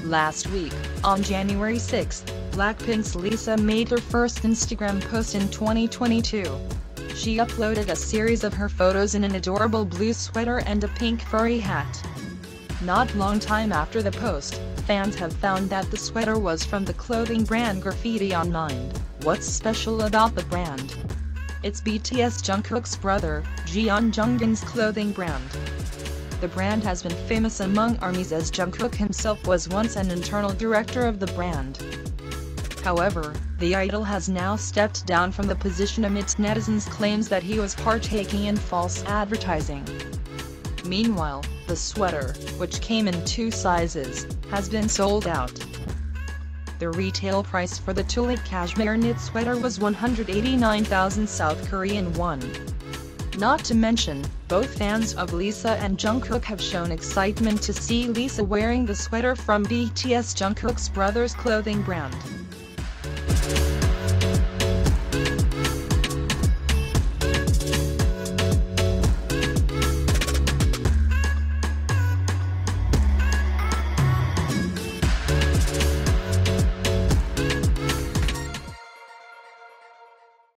Last week, on January 6, Blackpink's Lisa made her first Instagram post in 2022. She uploaded a series of her photos in an adorable blue sweater and a pink furry hat. Not long time after the post, fans have found that the sweater was from the clothing brand Graffiti Online. What's special about the brand? It's BTS Jungkook's brother, Jeon Junggin's clothing brand. The brand has been famous among ARMYs as Jungkook himself was once an internal director of the brand. However, the idol has now stepped down from the position amidst netizens' claims that he was partaking in false advertising. Meanwhile, the sweater, which came in 2 sizes, has been sold out. The retail price for the tulip cashmere knit sweater was 189,000 South Korean won. Not to mention, both fans of Lisa and Jungkook have shown excitement to see Lisa wearing the sweater from BTS Jungkook's brother's clothing brand.